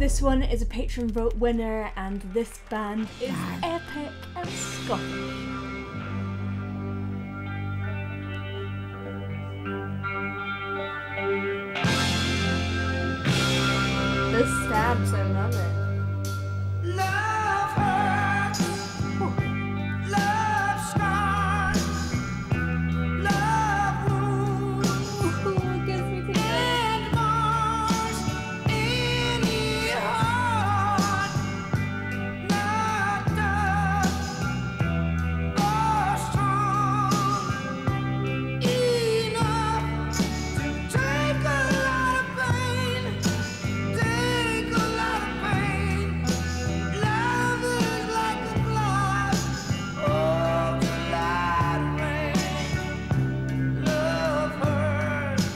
This one is a patron vote winner, and this band is epic and Scottish. The stabs, I love it. Love hurts, love scars, love wounds, It gets me together. and mars any heart knocked up or strong enough to take a lot of pain. Take a lot of pain. Love is like a cloud of July rain. Love hurts.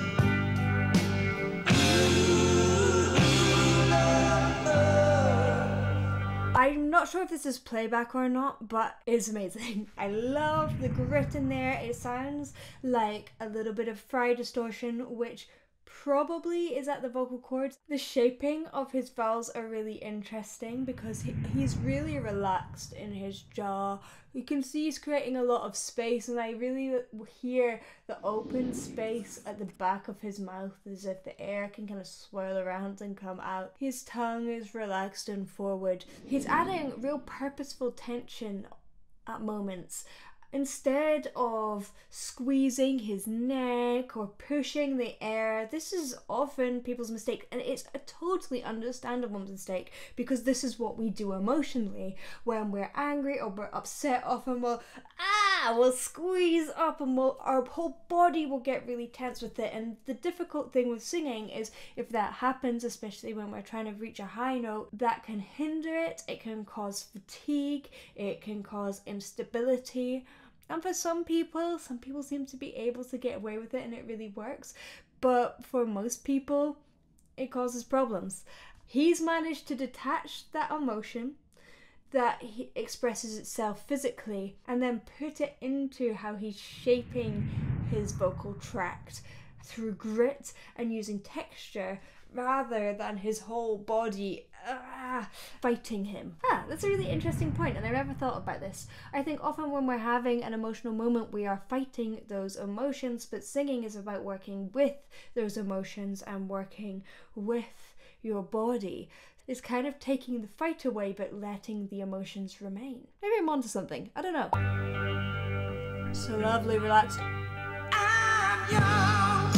I'm not sure if this is playback or not, but it's amazing. I love the grit in there. It sounds like a little bit of fry distortion, which probably is at the vocal cords. The shaping of his vowels are really interesting because he's really relaxed in his jaw. You can see he's creating a lot of space, and I really hear the open space at the back of his mouth as if the air can kind of swirl around and come out. His tongue is relaxed and forward. He's adding real purposeful tension at moments. Instead of squeezing his neck or pushing the air, this is often people's mistake, and it's a totally understandable mistake because this is what we do emotionally. When we're angry or we're upset, often we'll squeeze up and our whole body will get really tense with it. And the difficult thing with singing is if that happens, especially when we're trying to reach a high note, that can hinder it. It can cause fatigue, it can cause instability. And for some people seem to be able to get away with it and it really works. But for most people, it causes problems. He's managed to detach that emotion that he expresses itself physically and then put it into how he's shaping his vocal tract through grit and using texture rather than his whole body fighting him. That's a really interesting point, and I never thought about this. I think often when we're having an emotional moment, we are fighting those emotions, but singing is about working with those emotions and working with your body. It's kind of taking the fight away, but letting the emotions remain. Maybe I'm onto something. I don't know. So lovely, relaxed. I'm young.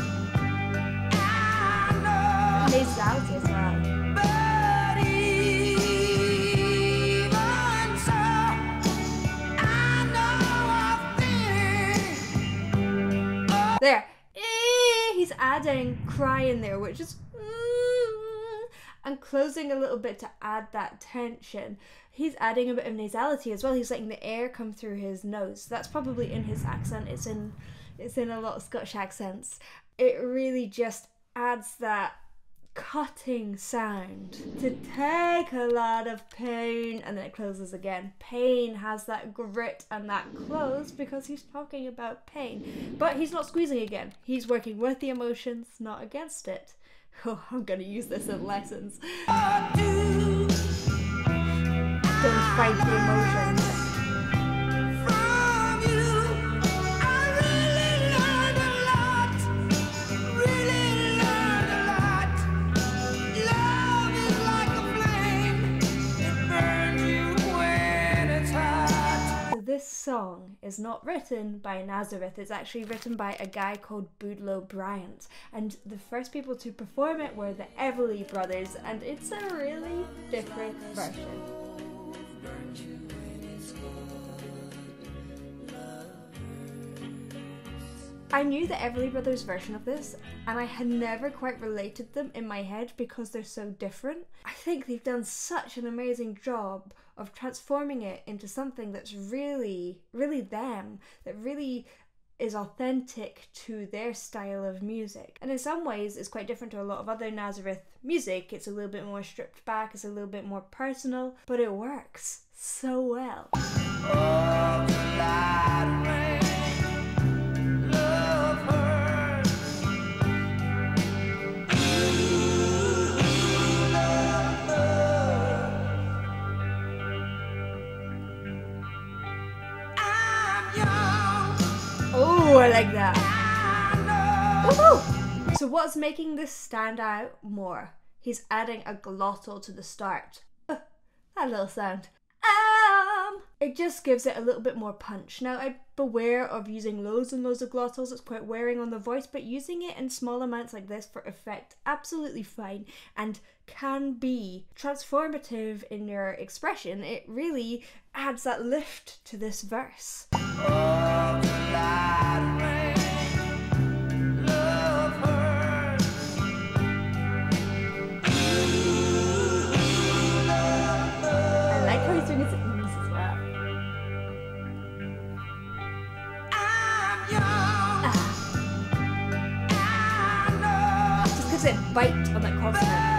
I know. Nasality as well. But even so, I know I've been. There. He's adding cry in there, which is and closing a little bit to add that tension. He's adding a bit of nasality as well. He's letting the air come through his nose. That's probably in his accent. It's in a lot of Scottish accents. It really just adds that cutting sound to take a lot of pain, and then it closes again. Pain has that grit and that close because he's talking about pain, but he's not squeezing again. He's working with the emotions, not against it. Oh, I'm gonna use this in lessons. Don't fight the emotions. From you, I really learned a lot. Really learned a lot. Love is like a flame. It burns you when it's hot. So this song is not written by Nazareth. It's actually written by a guy called Boudleaux Bryant, and the first people to perform it were the Everly Brothers, and it's a really different version. I knew the Everly Brothers version of this, and I had never quite related them in my head because they're so different. I think they've done such an amazing job of transforming it into something that's really, really them, that really is authentic to their style of music. And in some ways, it's quite different to a lot of other Nazareth music. It's a little bit more stripped back, it's a little bit more personal, but it works so well. Oh, July rain. Love hurts. You love like that. Woohoo! So what's making this stand out more? He's adding a glottal to the start. That little sound. It just gives it a little bit more punch. Now, I'd beware of using loads and loads of glottals. It's quite wearing on the voice, but using it in small amounts like this for effect, absolutely fine, and can be transformative in your expression. It really adds that lift to this verse. It bite on that consonant.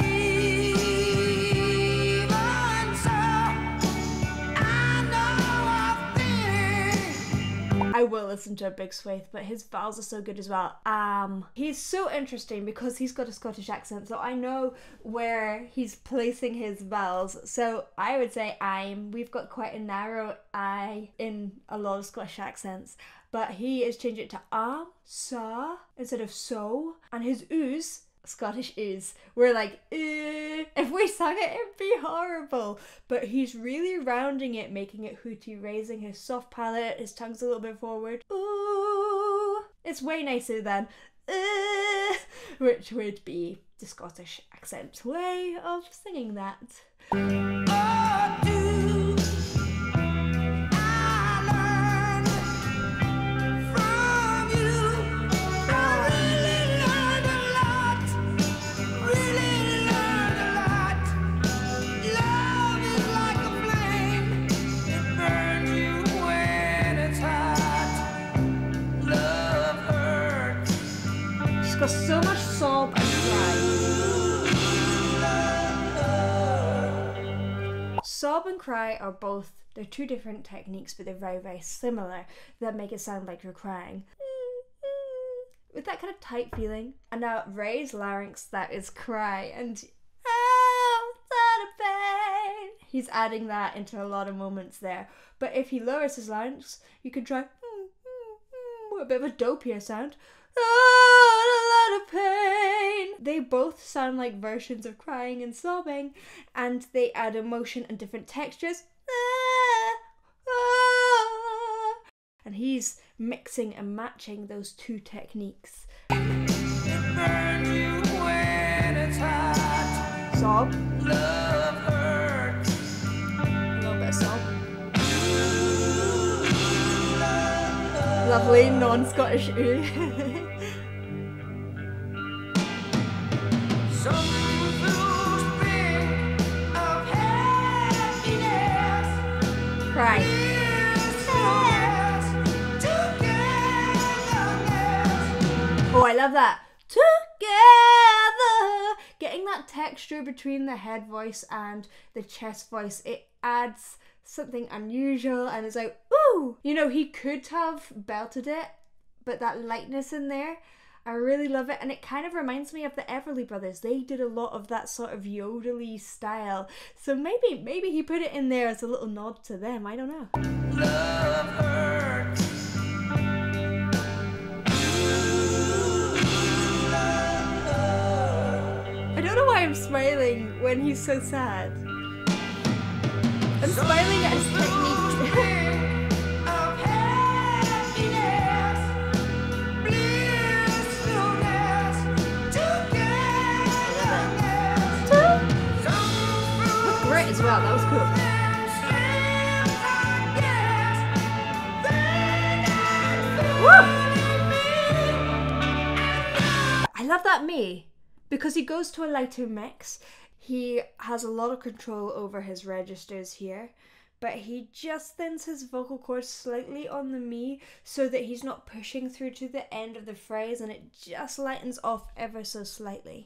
I will listen to a Big Swathe, but his vowels are so good as well. He's so interesting because he's got a Scottish accent, so I know where he's placing his vowels. So I would say we've got quite a narrow I in a lot of Scottish accents. But he is changing it to sa, instead of so. And his oos, Scottish oos, we're like, if we sung it, it'd be horrible. But he's really rounding it, making it hooty, raising his soft palate, his tongue's a little bit forward. Ooh, it's way nicer than, which would be the Scottish accent way of singing that. Got so much sob and cry. Sob and cry are both, they're two different techniques, but they're very, very similar, that make it sound like you're crying. With that kind of tight feeling. And now raise larynx, that is cry, and he's adding that into a lot of moments there. But if he lowers his larynx, you could try a bit of a dopier sound. A lot of pain. They both sound like versions of crying and sobbing, and they add emotion and different textures. And he's mixing and matching those two techniques. Sob. Love hurts. A little bit of sob. Lovely non-Scottish ooh. Cry. Oh, I love that. Together. Getting that texture between the head voice and the chest voice, it adds something unusual, and it's like, ooh! You know, he could have belted it, but that lightness in there, I really love it, and it kind of reminds me of the Everly Brothers. They did a lot of that sort of yodely style, so maybe he put it in there as a little nod to them, I don't know. Love hurts. I don't know why I'm smiling when he's so sad. I'm smiling at his technique. With grit as well, that was cool. Woo! I love that me, because he goes to a lighter mix. He has a lot of control over his registers here, but he just thins his vocal cords slightly on the me so that he's not pushing through to the end of the phrase, and it just lightens off ever so slightly.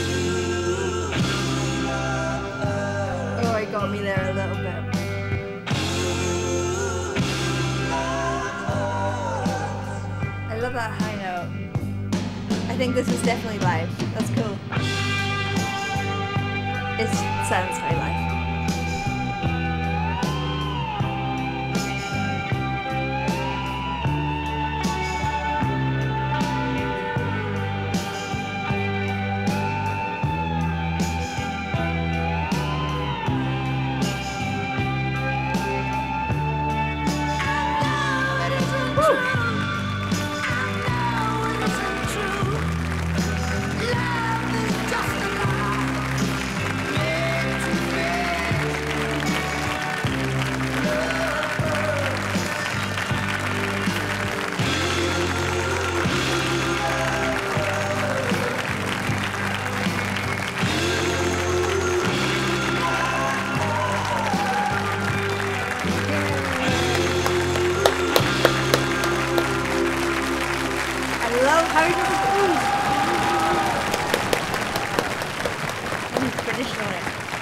Got me there a little bit. I know. I think this is definitely live. That's cool. It sounds very live. How he does his ooh. And he's finished on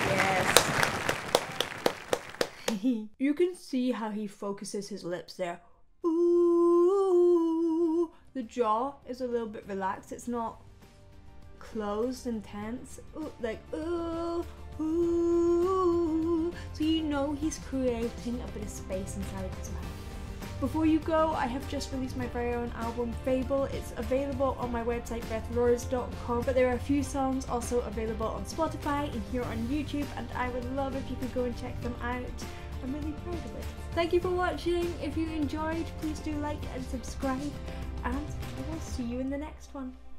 it. Yes. You can see how he focuses his lips there. Ooh. The jaw is a little bit relaxed. It's not closed and tense. Ooh, like ooh, ooh. So you know he's creating a bit of space inside as well. Before you go, I have just released my very own album, Fable. It's available on my website, bethlords.com, but there are a few songs also available on Spotify and here on YouTube, and I would love if you could go and check them out. I'm really proud of it. Thank you for watching. If you enjoyed, please do like and subscribe, and I will see you in the next one.